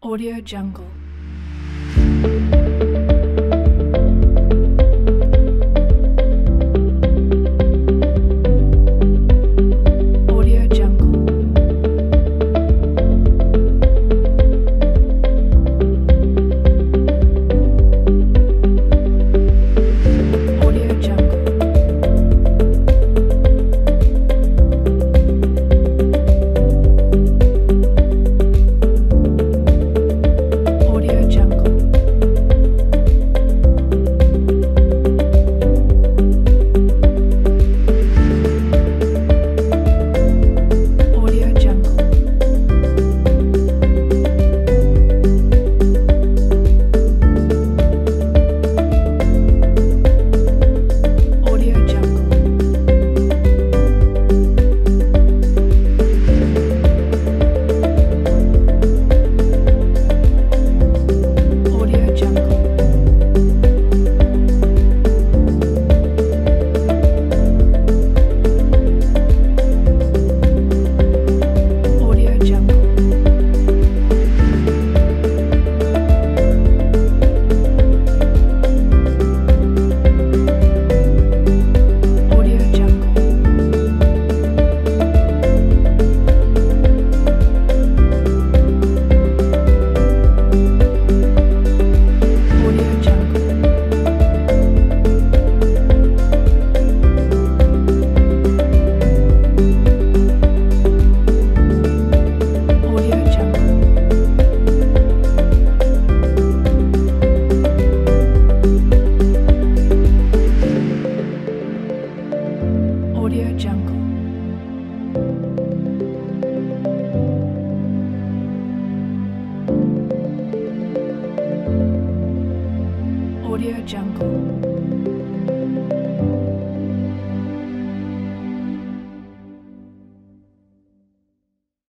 Audio Jungle. Audio Jungle. Audio Jungle. Audio Jungle. Audio Jungle. Audio Jungle. Audio Jungle. Audio Jungle. Audio Jungle. Audio Jungle. Audio Jungle. Audio Jungle. Audio Jungle.